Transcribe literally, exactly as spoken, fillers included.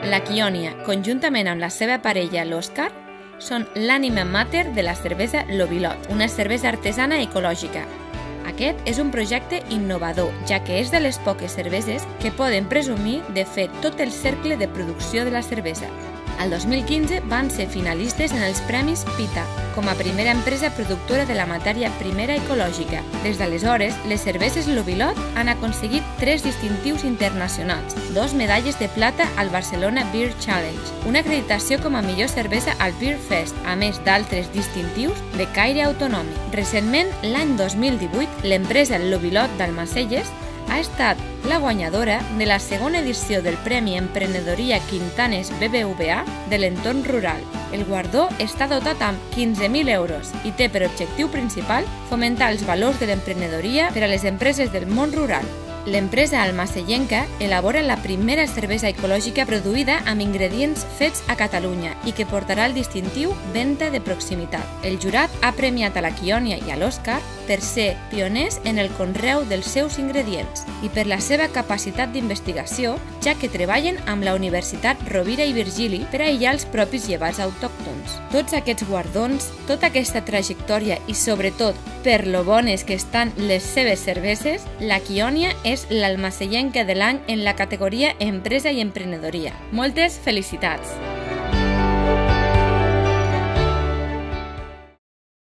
la Chiònia, conjuntament amb la seva parella, l'Òscar, són l'ànima mater de la cervesa L'Ovilot, una cervesa artesana ecològica. Aquest és un projecte innovador, ja que és de les poques cerveses que poden presumir de fer tot el cercle de producció de la cervesa. El dos mil quinze van ser finalistes en els Premis PITA, com a primera empresa productora de la matèria primera ecològica. Des d'aleshores, les cerveses L'Ovilot han aconseguit tres distintius internacionals, dos medalles de plata al Barcelona Beer Challenge, una acreditació com a millor cervesa al Beer Fest, a més d'altres distintius de caire autonòmic. Recentment, l'any dos mil divuit, l'empresa L'Ovilot d'Almacelles ha estat la guanyadora de la segona edició del Premi Emprenedoria Quintanes B B V A de l'entorn rural. El guardó està dotat amb quinze mil euros i té per objectiu principal fomentar els valors de l'emprenedoria per a les empreses del món rural. L'empresa almacellenca elabora la primera cervesa ecològica produïda amb ingredients fets a Catalunya i que portarà el distintiu Venta de Proximitat. El jurat ha premiat a la Chiònia i a l'Òscar per ser pioners en el conreu dels seus ingredients i per la seva capacitat d'investigació, ja que treballen amb la Universitat Rovira i Virgili per aïllar els propis llevats autòctons. Tots aquests guardons, tota aquesta trajectòria i, sobretot, per lo bones que estan les seves cerveses, la Chiònia és l'almacellenca de l'any en la categoria Empresa i Emprenedoria. Moltes felicitats!